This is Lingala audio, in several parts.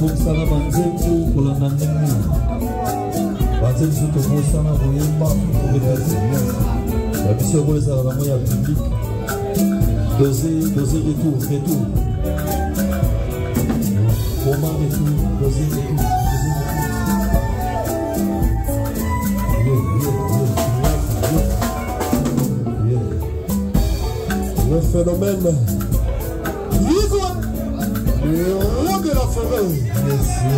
Sana banzetu kula nanini banzetu tomo sana boyemba kubetazi la mission pour les armes ya public doser retour comment retour doser retour le phénomène livre le roi de la forêt. Merci.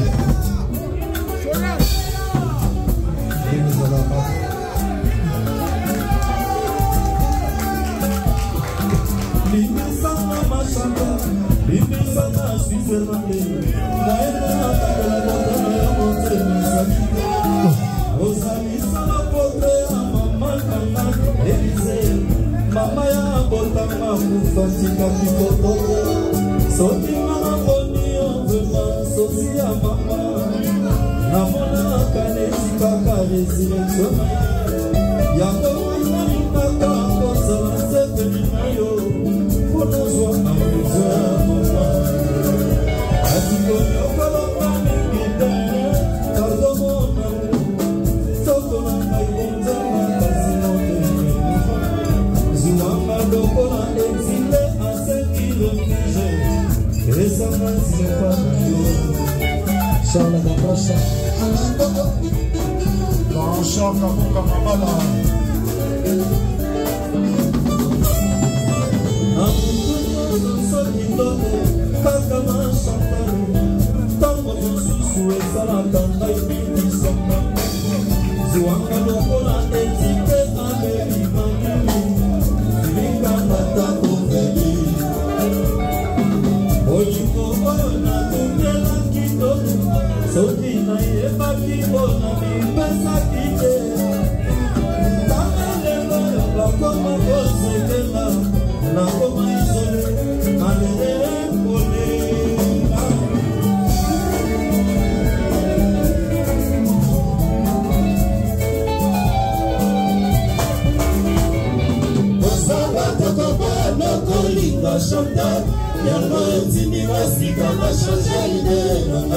Mama ya botama kufatika kikoto soki mama boni ovema sosi ya mama namona kanesi kaka resurrection yango inakaka kozala sepeli na yo mpona zwa amozo ya mama atikoni okolonga mingi te kazomona soko na ngai bonzanga kasi motema Zouanga dokola exilé à 5 km et ça m'a dit pas Charles Nabrasha dans Chaka Muka Mamala Amukuno Sokitote Kakama Chantaru Tango Yosusu Esala Tanda Ibiti Samba Zouanga dokola exilé à Berimani Mata koveli Olingo ona tungela kitoko Soki na yeba kibona mipesa kite Tamelelo ya bakoma kosekela Na koma isole Malere kone Kolinga chanta yango etini basika bachange idee nanga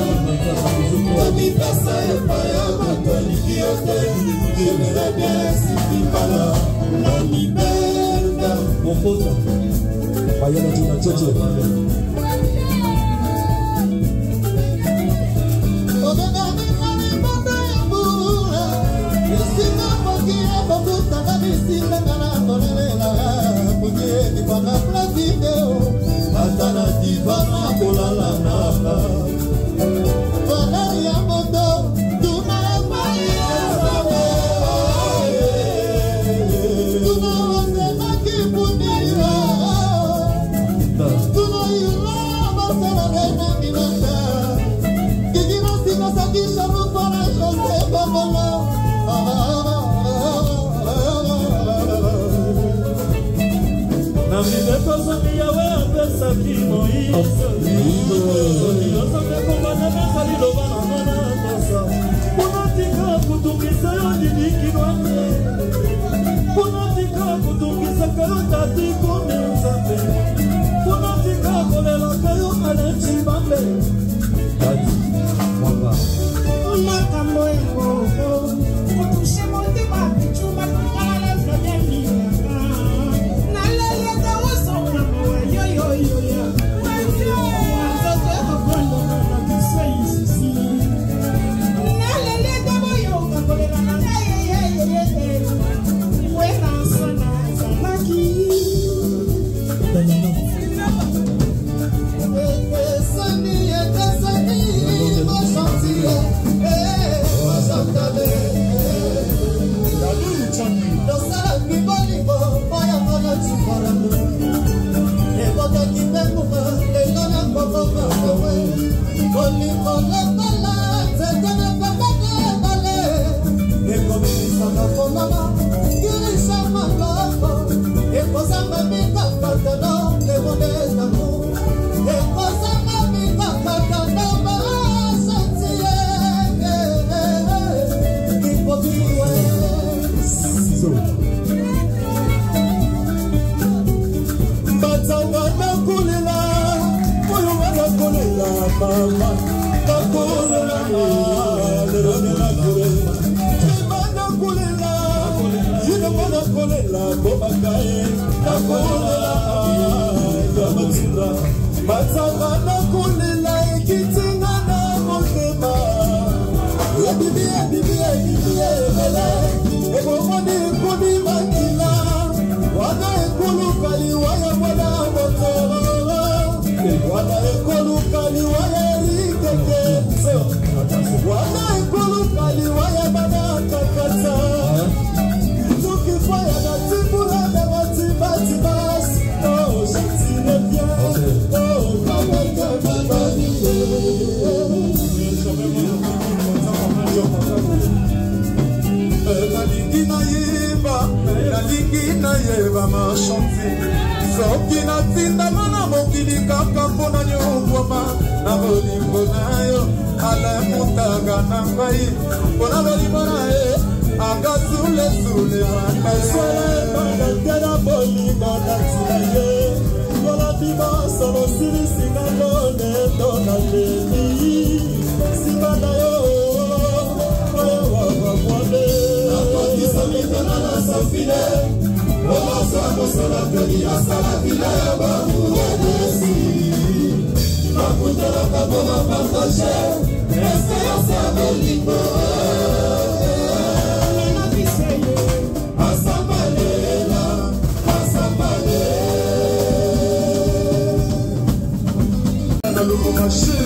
omipesa epaya bato alingi yo te jemela bien sikipala omibenda mokota bayana tina tete obengamimamibanda ya mbula esinga moki ya bokutanga bisinganga na kolelela Ni pana platine atana divana kolala naka Wana ya moto tuna maya sawe Tuna wasema kipunira Tuna yula masala rena minata Kikina sina sakisha rupana jose babala Namibeko soki yawe apesaki Moïse Soki yosoke kombana mesali loba na ngana kosa Puna tika kutungisa yo didikinwate Puna tika kutungisa kayo tati kumi nzambe Puna tika kolela kayo alechi bambe Tati, mwanga Makambo eko Kutushe mote mapichuma kukala lefra demi Bobakaye nakolela Yamatira Matanga nakolela Ekitinga na motema Bibi Ebomoni kuni makila Wana ekulu kali waya wala motoro Wana ekulu kali waya rikeke Wana ekulu kali waya bana kakata Tuki faya na tibura na matibas Oh, j'attire bien Oh, kamaka babani Nalingi na yeba ma chanti Soki na tinda mana mokili kaka mpona nyokoma Na bolingo na yo ala mutaga na ngai Mpona bolingo na ye anga sule makaye Sole pangatena bolingo na tina ye Kola bima solo sili singa lone dona leni Simba na yo Oye wawawale Sofile, Ola Sabo Sola Peria Sala Villa Bamuedesi, Makutera Kaboma Pantache, Estea Sabeliko, Asabalela, Asabalela, Naluko Mashi.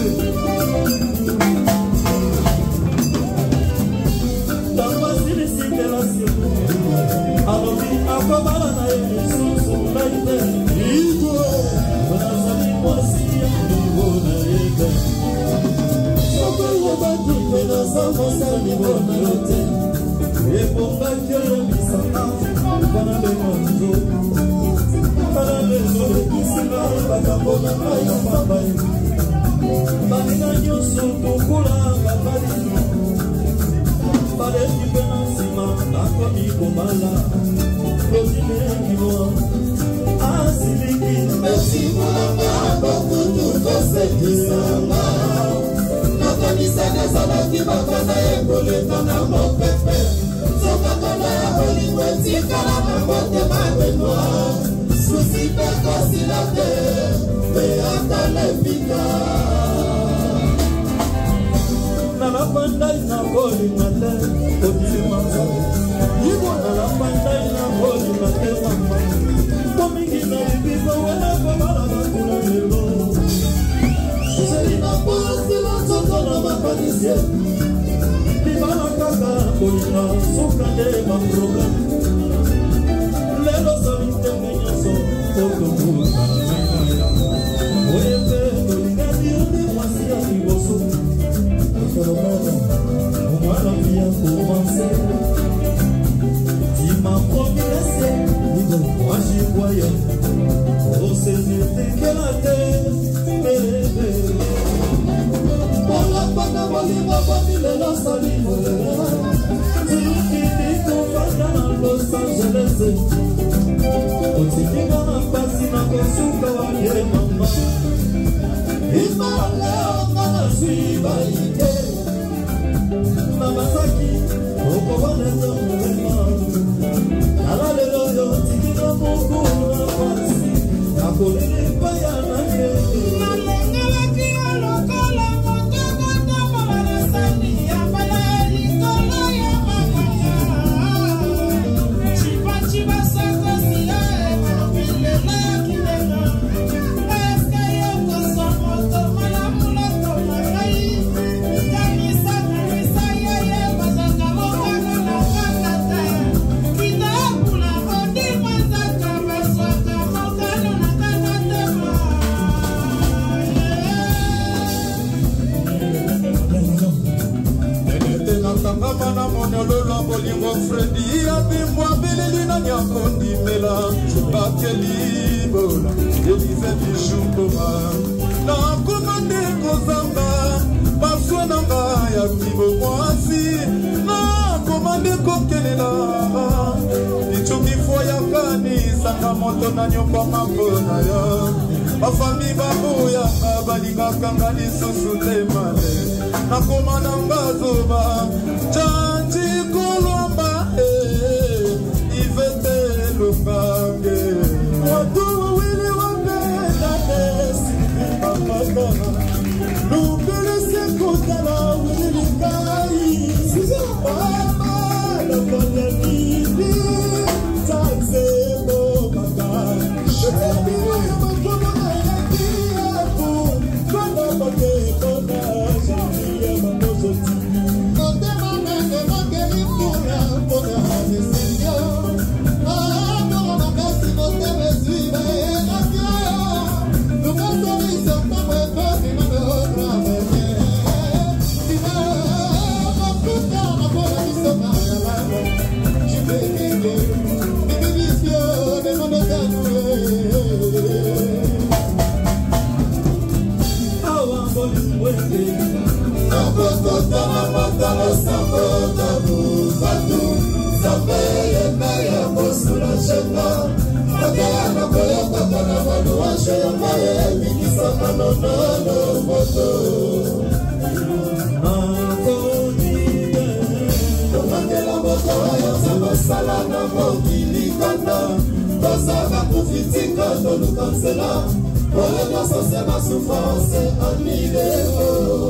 Alobi akobala na yesusu laite Igo Wanazali mwasi ya nivo na ega Soko yebatu pena samosa nivo na yote Eponga kyo misaka Wana lemonjo Wana leno lekisinga Bakambona kaya papai Banina nyosu tukula Bakali Pare kipena sima Nako mikomala Lozime kimoa Asiliki Mesi mulanga Bakutu kose kisanga Nakanisa nezala Kibakaza ekoleta na mopepe Soka kona ya holingo Tikala na mote mabenwa Susi peko silate Peata lepika Nala pandai na boli ngate Odili manza Ibo nala pandai na boli ngate mama Komingi na ibiza wena kabala na kuna lelo Seri na pasi na toto na mapanisye Libana kaka boli na sukande ma problem Lelo salite menyaso Toto kuka menaya Oyepe doligani udi mwasi ya kiboso Moi la vie a commencé. Tu m'as promis laisser. Moi j'y croyais. Oh c'est n'était que la terre. Pour la panne volima famille la saline. Tu finis ton fada dans Los Angeles. Oh tu dis qu'on a passé ma consulte à la maman. Il m'a l'air on a suivi. Namasaki, okobane zomulema Alalelo yo tikina mungu na kwasi Nakolele paya na kete Nalengela kia lokala Mokoko tomola na sani Apala likolo ya makaya Chipa chipa sako siya Epapile la kilela Eske yo kosa moto Malamula tola rai Ikanisa kanisa Kangama na monololo bolingo Fredi Abimbo Bilili na nyakondi mela Bakeli bola Elize Bishukoma Na kumande kozanga Baswe nanga ya kibo mwasi Na kumande kokelela Ichuki foya kani Sanga moto na nyomba mambona ya Bafami babuya Balinga kanga lisusu temane Nakoma nanga zoba Chanchi kolomba Ivete marché ya maye bikisaka nonono moto tokangela moto oyo nzambosala na mokili kanda tozaka kufitika toluka nzela oyo nyonso se basouffrance anileo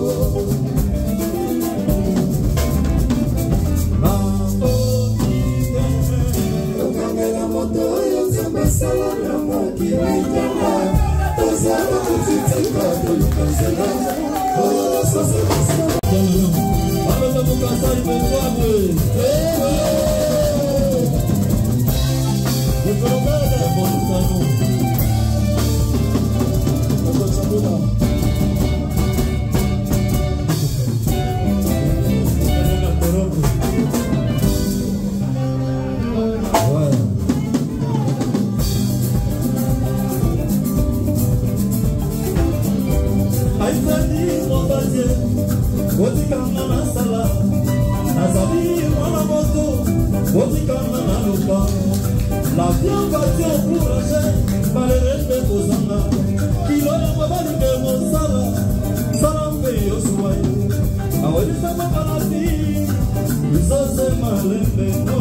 tokangela moto oyo nzambosala na mokili kanda tozaka kufitika toluka nzela oyo nyonso se basouffrance la vie va t'encourager par les rêves de Kozanga. Il a la mobile de Monsala, Salambe Yosuai. Awali sama kalati, Isose malembe no.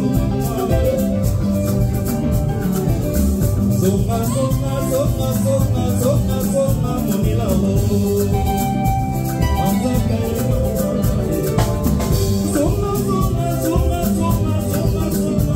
Songa, songa, songa, songa, songa, songa, monila ho. Ansaka songa, songa, songa, songa, songa, songa.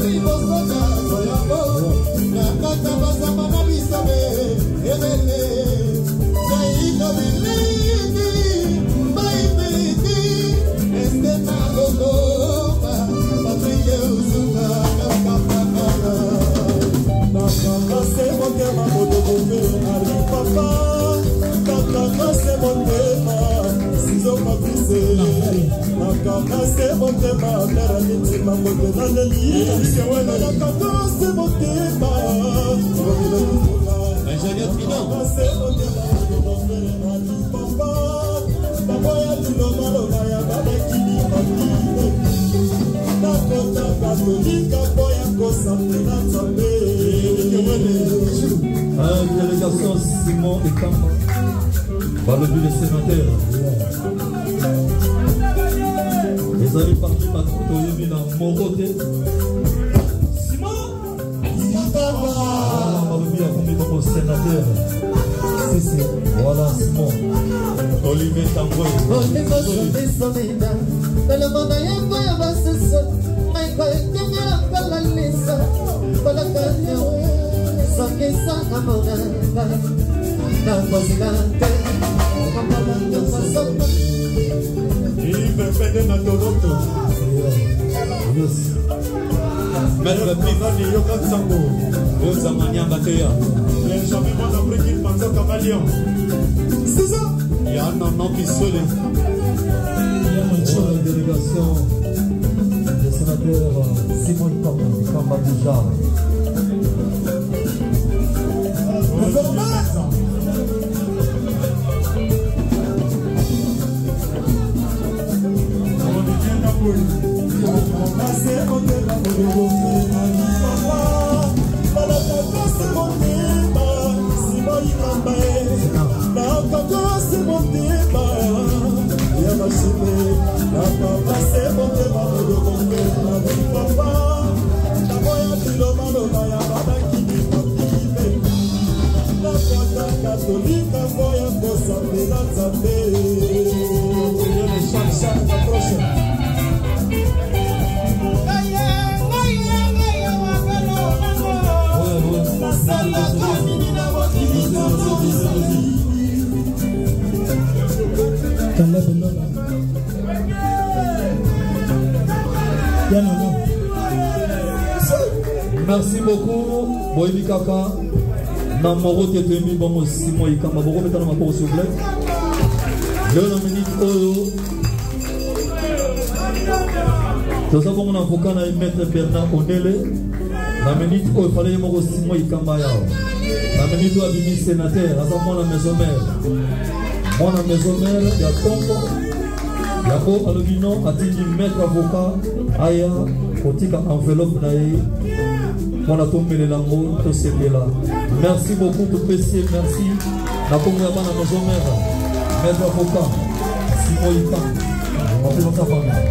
Ebele c'est mon débat, mère Niti Mamote Naneli, c'est mon débat. Ingénieur Finan. C'est mon débat, papa. Papa ya tuloma loba ya baba kini mabine. Nakota katolika boya kosambe na nzambe. Délégation Simon et Kamba. Par le but des sénateurs. Les amis partis par Toyobi dans mon côté. Simon Malobi a commis comme sénateur. C'est voilà Simon. Olivier Tamboué. Maître Pivani Yoka Tsango Ozamania Bateya. Benjamin Monabriki Panzo Camalion. C'est ça. Il y a un nom qui sonne. La délégation des sénateurs Simon Kamba déjà. Merci beaucoup, Boybi Kaka. Namoro Tetemi Bomo Simon Ikamba. Boko metana ma s'il vous plaît. Le minute Oyo. Nous avons un avocat, maître Bernard Onele. La minute Oyo, il fallait que Simon Ikamba yao. La minute Oyo, il sénateur. Asa moi la maison mère. Moi la maison mère, il y a Tombo. Il y a Bo Alobino, Atini maître avocat. Aya, Kotika enveloppe d'ailleurs. Voilà tout le monde, tout ce qui est là. Merci beaucoup pour PC, merci. La commune à la maison mère, maître avocat, Simon Ika. On fait comme ça pour nous.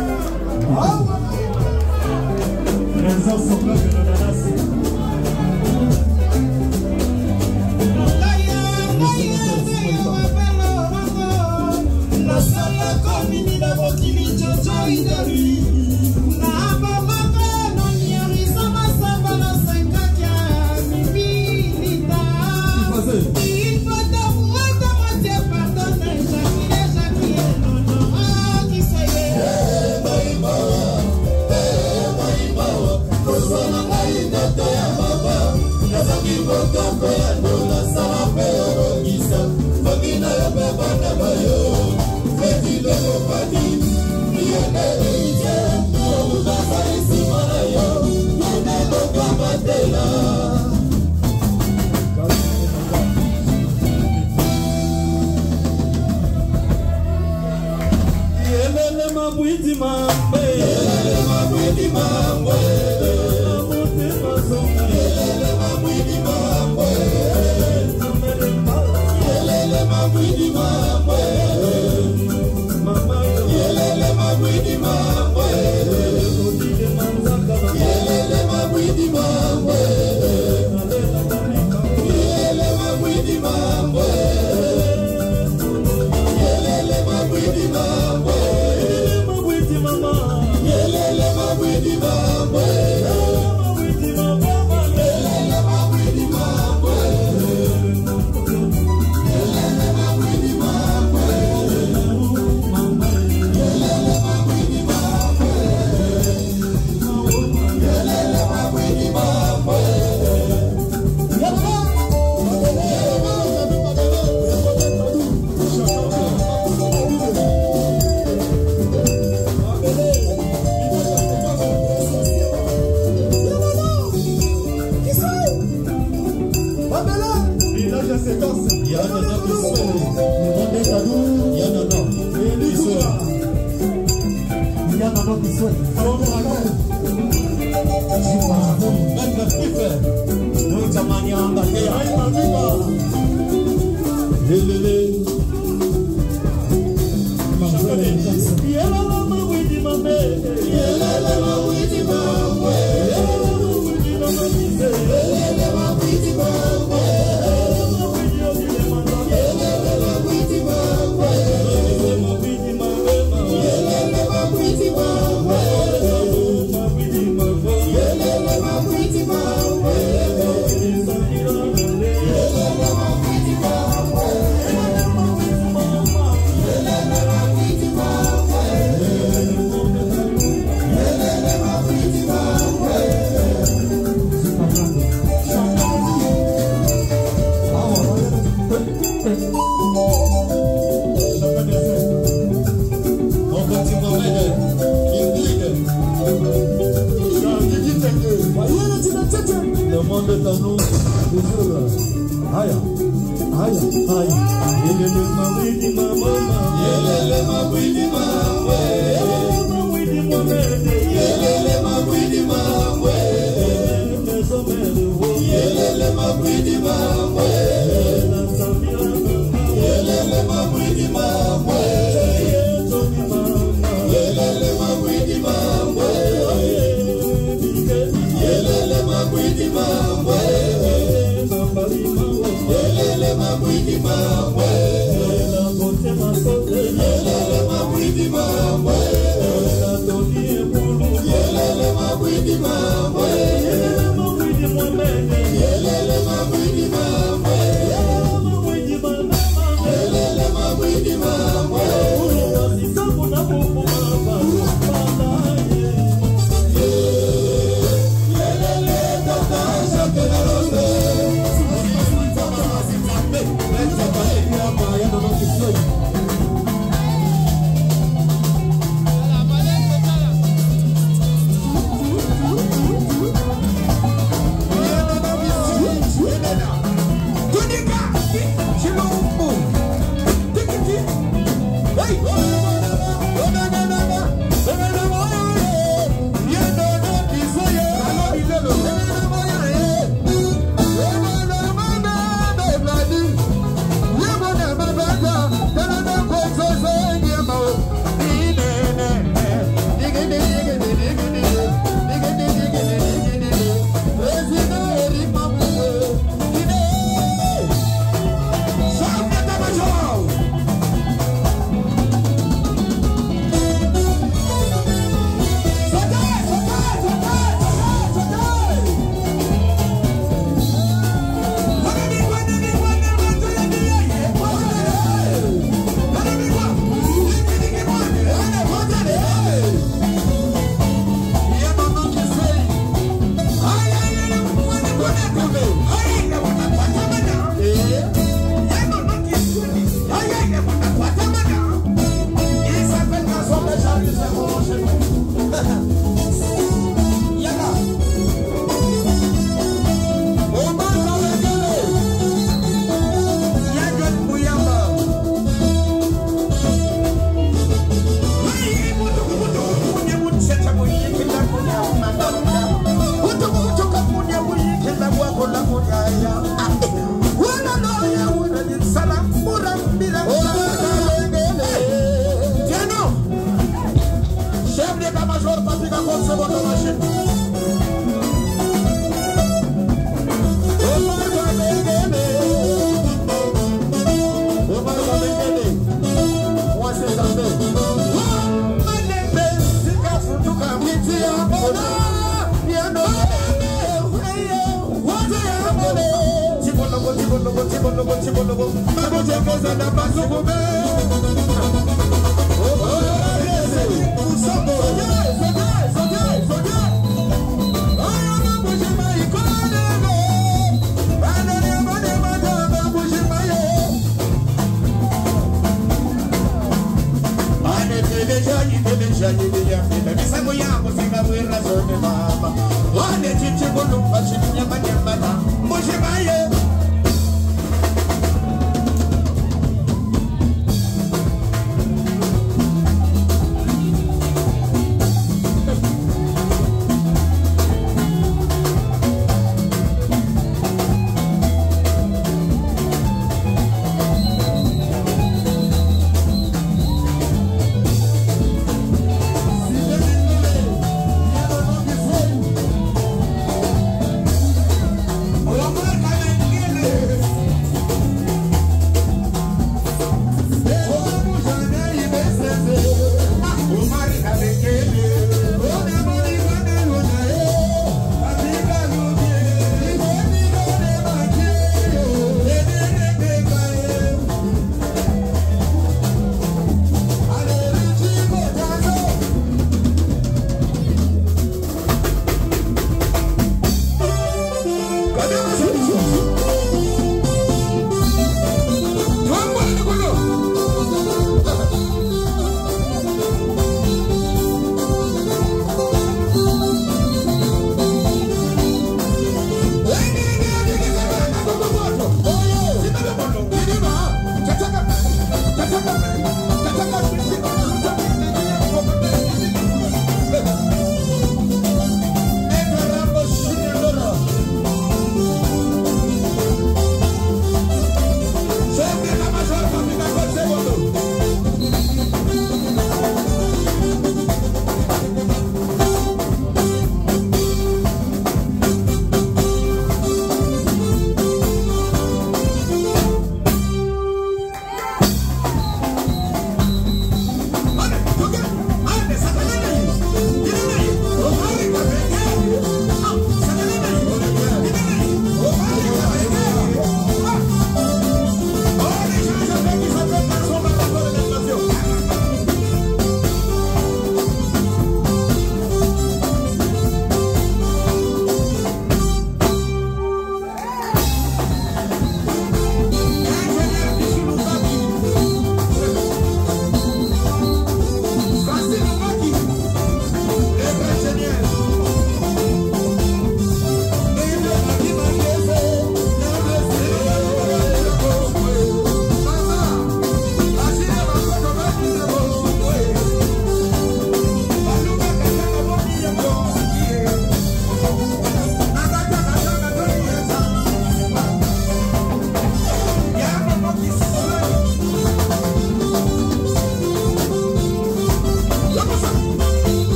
Les gens sont là de la nation. La salle commune de Bokili Jojo Idori. Il faut t'avouer ta moitié pardonner, Jackie, qui soit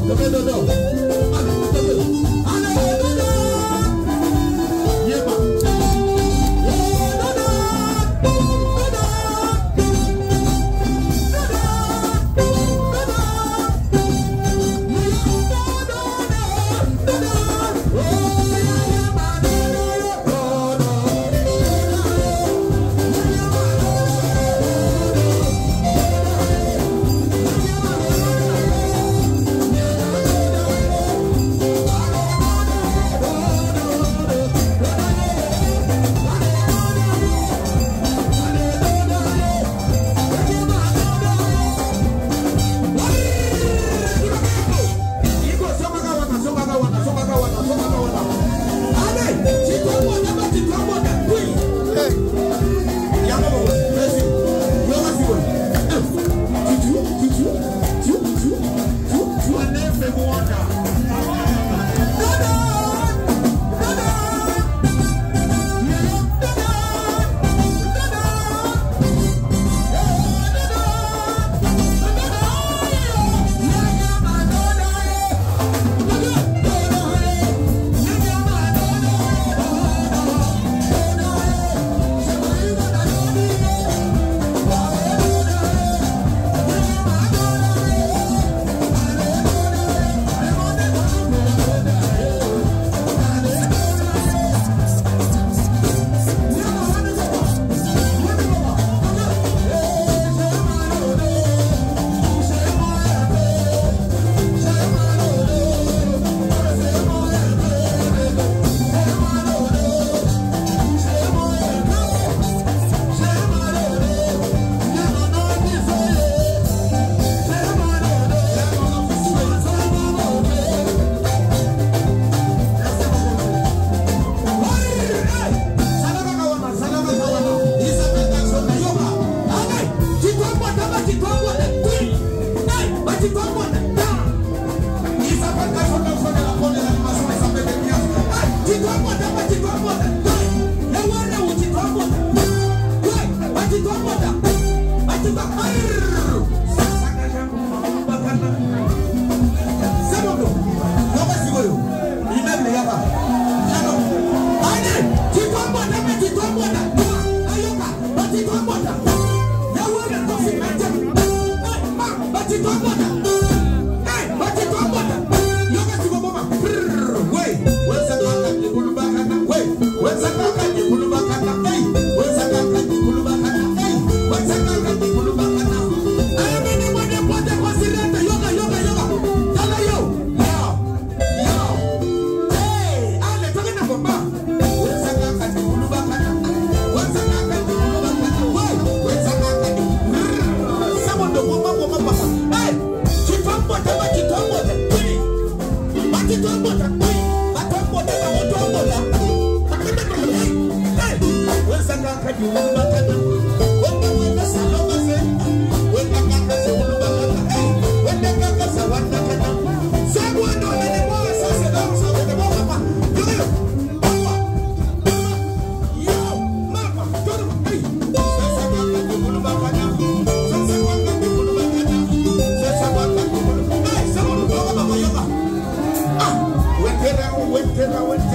Wait,